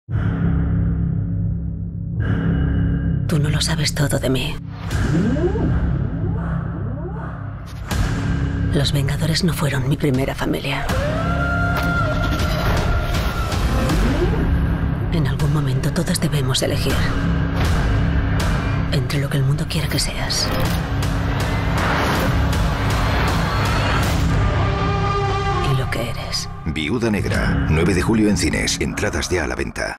Tú no lo sabes todo de mí. Los Vengadores no fueron mi primera familia. En algún momento todos debemos elegir entre lo que el mundo quiere que seas y lo que eres. Viuda Negra, 9 de julio en cines. Entradas ya a la venta.